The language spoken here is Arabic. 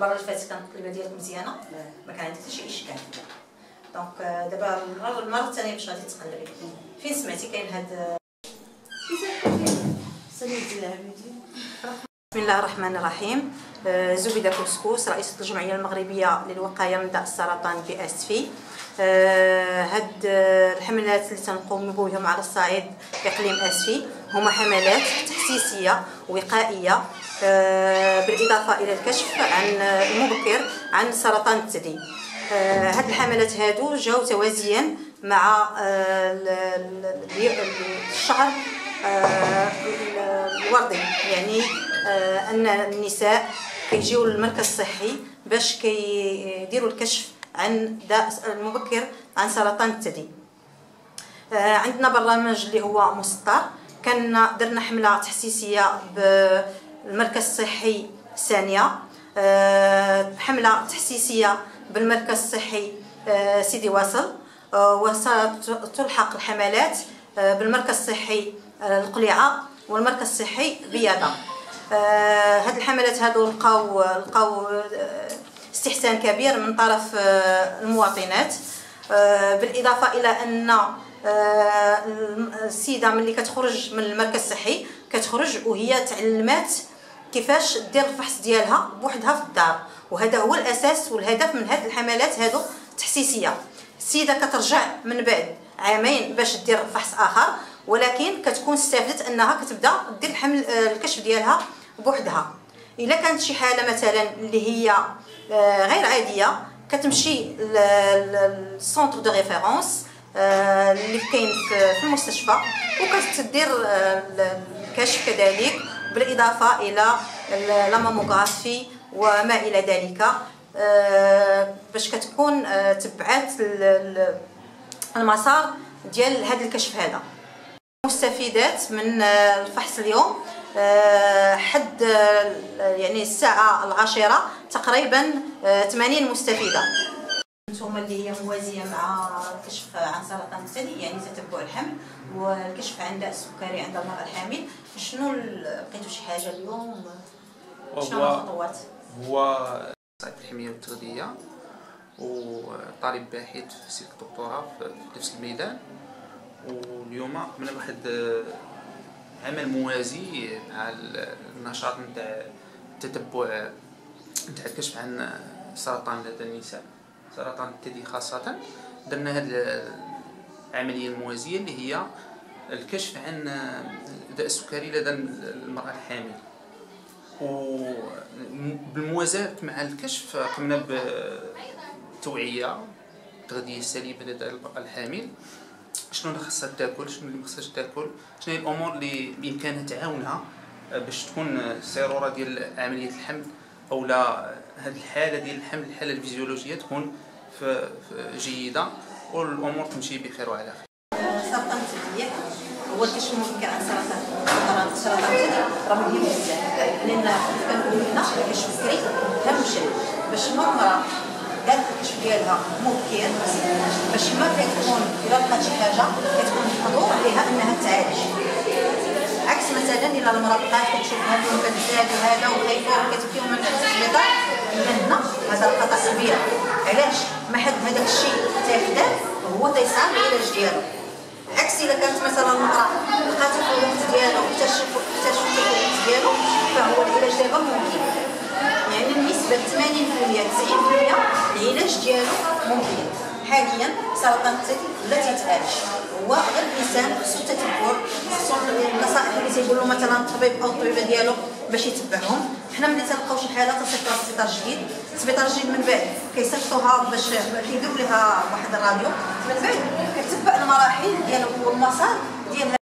المره اللي فاتت كانت الطلبه ديالك مزيانه، ما كان عندك حتى شي اشكال. دونك دابا المره الثانيه باش غادي تقلبي. فين سمعتي كاين هاد بسم الله الرحمن الرحيم. زبيده كسكس رئيسة الجمعية المغربية للوقاية من داء السرطان بأسفي. هاد الحملات اللي تنقوم بهم على الصعيد اقليم اسفي هما حملات تحسيسيه وقائيه، بالاضافه الى الكشف عن المبكر عن سرطان الثدي. هاد الحملات هادو جاو توازيا مع الشهر الوردي، يعني ان النساء كيجيو للمركز الصحي باش كيديروا الكشف عن داء المبكر عن سرطان الثدي. عندنا برنامج اللي هو مسطر، كان درنا حمله تحسيسيه بالمركز الصحي ثانيه، حمله تحسيسيه بالمركز الصحي سيدي واصل، وستلحق الحملات بالمركز الصحي القليعه والمركز الصحي بياضه. هاد الحملات هادو لقاو استحسان كبير من طرف المواطنات، بالاضافه الى ان السيده ملي كتخرج من المركز الصحي كتخرج وهي تعلمات كيفاش دير الفحص ديالها بوحدها في الدار، وهذا هو الاساس والهدف من هذه الحملات هادو التحسيسيه. السيده كترجع من بعد عامين باش دير فحص اخر، ولكن كتكون استفدت انها كتبدا دير الكشف ديالها بوحدها. الا كانت شي حاله مثلا اللي هي غير عاديه كتمشي للسونتر دو ريفيرونس اللي كاين في المستشفى وكتدير الكشف كذلك، بالاضافه الى لا ماموغرافي وما الى ذلك، باش كتكون تبعات المسار ديال هذا الكشف. هذا مستفيدات من الفحص اليوم حد يعني الساعه العاشره تقريبا 80 مستفيده. انتم اللي هي موازيه مع الكشف عن سرطان الثدي، يعني تتبع الحمل والكشف عن داء السكري عند المراه الحامل. شنو لقيتوا شي حاجه اليوم؟ شنو الخطوات؟ هو صاحب الحميه والتغذيه وطالب باحث في سلك الدكتوراه في نفس الميدان، واليوم قمنا بواحد عمل موازي مع النشاط نتاع التتبع نتاع الكشف عن سرطان لدى النساء، سرطان الثدي خاصة. درنا هذه العملية الموازية اللي هي الكشف عن داء السكري لدى المرأة الحامل، وبالموازاة مع الكشف قمنا بتوعية التغذية السليمة لدى المرأة الحامل، شنو اللي خاصها تاكل، شنو اللي ما خاصهاش تاكل، شنو هي الامور اللي بامكانها تعاونها باش تكون السيروره ديال عمليه الحمل او لا هذه الحاله ديال الحمل، الحاله الفيزيولوجيه تكون جيده والامور تمشي بخير وعلى خير. سرطان الثدي هو الكشف المبكر عن سرطان الثدي راه مهم بزاف، لان كنقولوا هنا الكشف السري اهم شيء باش المراه دارت الكشف ديالها مبكر، باش ما كتكون الا لقات شي حاجه كتكون محظور عليها انها تعالج. عكس مثلا الا المراه بقات كتشوف هذا البزاز وهذا وخايفه وكتبكي وما تمشيش للسبيطار، هنا هذا الخطا كبير. علاش؟ ما حد هذاك الشيء تاخداه هو تيصعب العلاج ديالو. عكس الا كانت مثلا المراه لقات في الوقت ديالو واكتشفت في الوقت ديالو فهو العلاج دابا ممكن، يعني النسبه 80% 90% العلاج ديالو ممكن. حاليا سرطان الثدي لا تيتعالج، هو غير الانسان خصو التتبع، خصو النصائح اللي تيقولوا مثلا الطبيب او الطبيبه ديالو باش يتبعهم. حنا ملي تلقاو شي حاله تصيفطوها لسبيطار جديد، السبيطار الجديد من بعد كيصيفطوها باش كيديروا لها واحد الراديو، من بعد كتبع المراحل ديال والمسار ديال